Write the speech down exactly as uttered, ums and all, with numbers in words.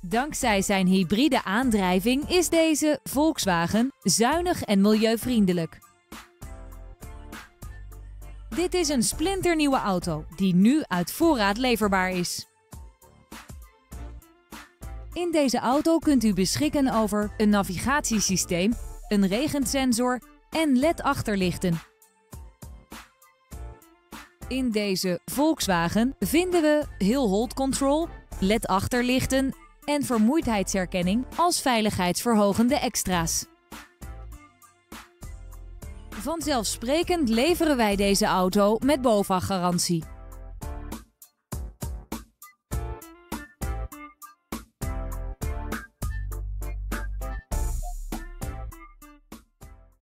Dankzij zijn hybride aandrijving is deze Volkswagen zuinig en milieuvriendelijk. Dit is een splinternieuwe auto die nu uit voorraad leverbaar is. In deze auto kunt u beschikken over een navigatiesysteem, een regensensor en L E D-achterlichten. In deze Volkswagen vinden we Hill Hold Control, L E D-achterlichten en vermoeidheidsherkenning als veiligheidsverhogende extra's. Vanzelfsprekend leveren wij deze auto met BOVAG-garantie.